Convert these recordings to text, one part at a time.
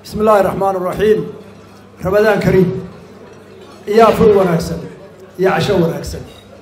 بسم الله الرحمن الرحيم. رمضان كريم. يا فل وناكسن يا عشاء وناكسن.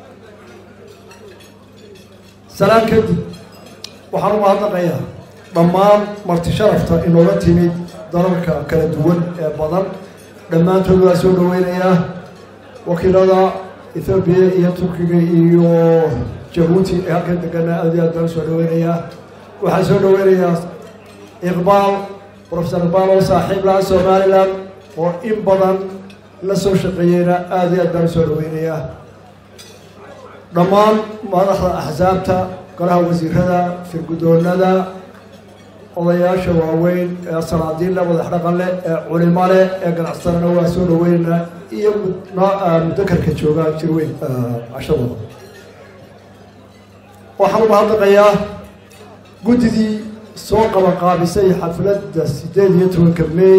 سلام كدي وحرم هذا قيا ضمان مرت شرفته إنه لا تميد ضربك كالدول بدر لما تقول سود وينيا وكذا إثيوبيا هي تركيا جيبوتي هكذا كنا أذيال سود وينيا وحسود وينيا إقبال بروفيسور إقبال صاحب لا سوماليلاند وإن بدن لسه شقينا أذيال سود وينيا ضمان مدخل أحزابته قالها وزيرها في القدرنا odayaasha waaweyn ee salaadiinla wada xaqan leh ee culimada leh ee ganacsatada waa soo dhaweynaa iyo mudakarka jooga jirweyn ashadooda waxaan u mahadnaqayaa gudidii soo qabanqaabisay xafladda 18 May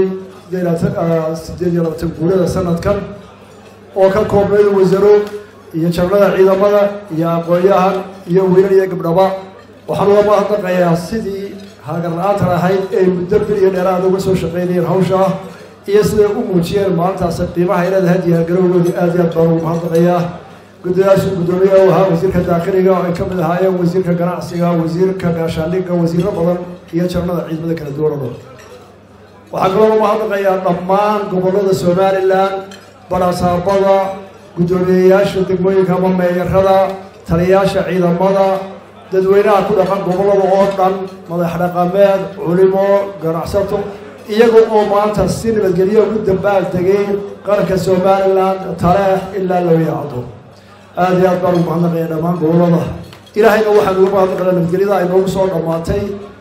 18 guurada sanadkan oo ka koobnay wasaaru iyo jaamacada ciidamada iyo aqoonyahan iyo wiilal iyo gabdhaba waxaan u mahadnaqayaa sidii هاجرنا هاي المدبر ينرى لو بس وشقيني الهوشة يصير أموتير مالته سقيمة هاي هذا هدي هجروا ودي أزياء طاروا مهضقية قداش قدومية وها وزير كداخلية وكمل هاي وزير كجناعسية وزير كجاشالية وزير بدن يشرنا عيد مذكر الدور ده وحقلوا مهضقية ضمان قبلوا السومالي الآن برا صابلا قدومية شو تقولي كمان ما يرخلا ترياش عيد الماضي dadweynaha ku dhaqan gobolada oo dhan madax dhaqameed culimo ganacsato iyaga oo maanta si nabadgelyo ugu dambaal tagay qaranka Soomaaliland taariikh ilaa loo yaado aad iyo aad baan u mahadnaqayaa dhammaan gobolada ilaahayna waxaan ugu mahadnaqayaa nabadgelyada ay noogu soo dhamaatay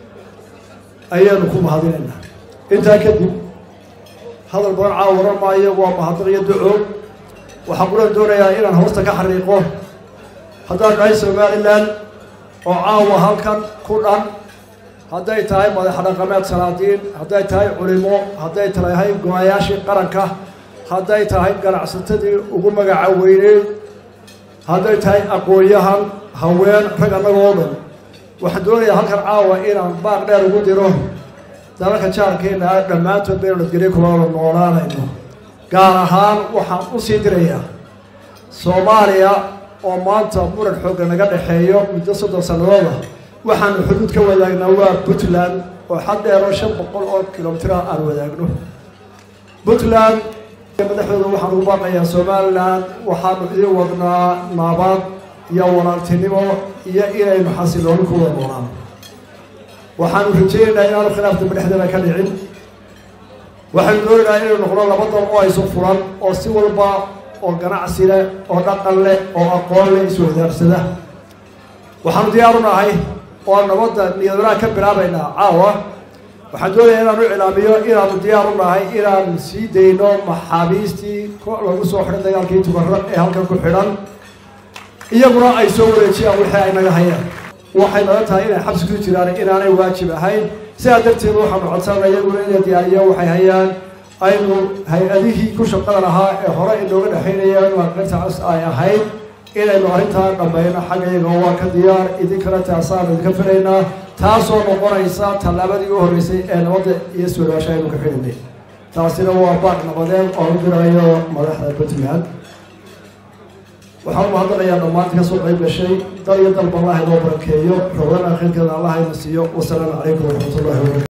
ayaanu ku mahadinaynaa intaa kadib hadal badan caawaran maayo waa mahadnaqiyo duco waxaan ku doonayaa inaan hoosta ka xariiqo haddaan nahay Soomaaliland وعاوة هالكن كلن هذا يتاعي ماذا حرقمات سلاطين هذا يتاعي علماء هذا يتاعي قواياش قرنكه هذا يتاعي قرعستدي وقوم عوينين هذا يتاعي أقوياهم هوين رجعنا قومن وحدوني هالكن عاوة إلى باقدر وقدره ذلك شاركين لما تبين الجريك ولا مولانا إنه قارهان وحنصيدريا سوماليا ومانتا مر الحوق نقد حيو مدة 6 سنوات وحن حدود كولاجنا وبوتلاند وحد يروشن بقول كيلومتر عن ولاجنا بوتلاند مدحنا وحن وباقي يا سوماليلاند وحن وضنا نابات يا ولالتنمو يا إلى المحصلون كل مرام وحن رجينا إلى الخلاف من إحدى كالعين وحن قلنا إلى النقران لبطل قايس فران أو سوى البا oo ganacsi leh oo dhaqan leh oo aqoon leh isoo daarsada waxaan diyaar u nahay oo nabadda niyadana ka bilaabaynaa caawa waxaan doonayaa inaan u ilaamiyo inaan diyaar u nahay inaan sii deyno maxaabiistii lagu soo xiray dagaalkii Tubarra ee halkan ku xiran iyaguna ay soo wareejiyaan wixii ay naga hayaan waxay nala tahay inay xabsi ku jiraan inaanay waajib ahayn sidaa darteed waxaan codsanayaa iyaguna inay diyaariyaan waxay hayaan aynu hay'adihii ku shaqada lahaa ee hore inooga dhaxaynayaan waaqinta ay ahayd inaynu arrintaa dhammayno xagayga waa ka diyaar idinkana taasaan idinka filaynaa taasoo noqonaysa tallaabadii u horreysay ee nabadda iyo suugaasha aynu ka xidhinay taasina waa baaq nabadeed oo u dirayo madaxda Puntland waxaan mahadnaqayaa dhammaan ka soo qayb gashay dal iyo dalba Allah inoo barakeeyo rabana khayr Allah inoo siiyo wassalaamu calaykum wa rahmatullahi wa barakatuh